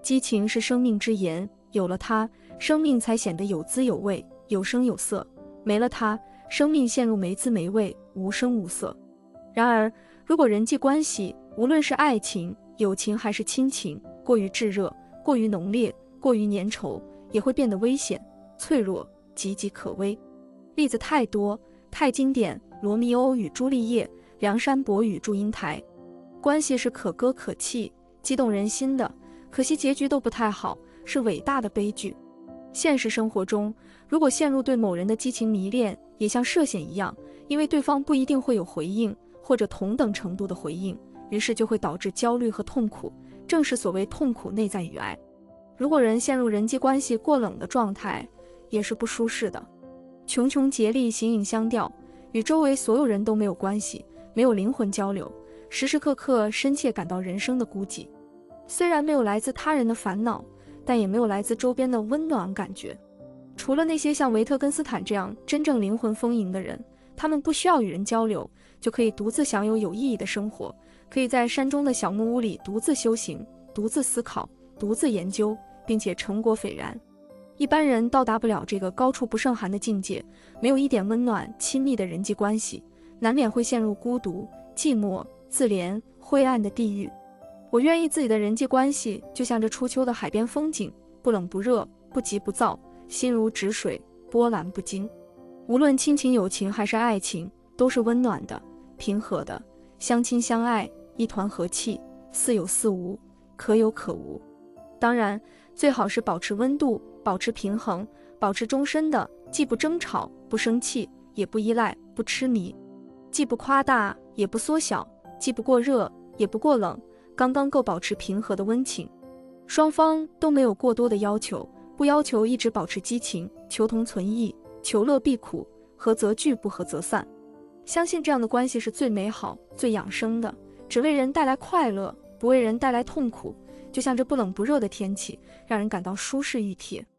激情是生命之源，有了它，生命才显得有滋有味，有声有色；没了它，生命陷入没滋没味，无声无色。然而，如果人际关系，无论是爱情、友情还是亲情，过于炙热、过于浓烈、过于粘稠，也会变得危险、脆弱、岌岌可危。例子太多，太经典，罗密欧与朱丽叶，梁山伯与祝英台。关系是可歌可泣，激动人心的，可惜结局都不太好，是伟大的悲剧。现实生活中，如果陷入对某人的激情迷恋，也像涉险一样，因为对方不一定会有回应，或者同等程度的回应，于是就会导致焦虑和痛苦，正是所谓痛苦内在于爱。如果人陷入人际关系过冷的状态，也是不舒适的。茕茕孑立，形影相吊，与周围所有人都没有关系，没有灵魂交流，时时刻刻深切感到人生的孤寂。虽然没有来自他人的烦恼，但也没有来自周边的温暖感觉。除了那些像维特根斯坦这样真正灵魂丰盈的人，他们不需要与人交流，就可以独自享有有意义的生活，可以在山中的小木屋里独自修行，独自思考，独自研究，并且成果斐然。一般人到达不了这个高处不胜寒的境界，没有一点温暖亲密的人际关系，难免会陷入孤独、寂寞、自怜、灰暗的地狱。我愿意自己的人际关系就像这初秋的海边风景，不冷不热，不急不躁，心如止水，波澜不惊。无论亲情、友情还是爱情，都是温暖的、平和的，相亲相爱，一团和气，似有似无，可有可无。当然，最好是保持温度，保持平衡，保持终身的，既不争吵，不生气，也不依赖，不痴迷，既不夸大，也不缩小，既不过热，也不过冷，刚刚够保持平和的温情。双方都没有过多的要求，不要求一直保持激情，求同存异，求乐避苦，合则聚，不合则散。相信这样的关系是最美好、最养生的，只为人带来快乐，不为人带来痛苦，就像这不冷不热的天气，让人感到舒适熨帖。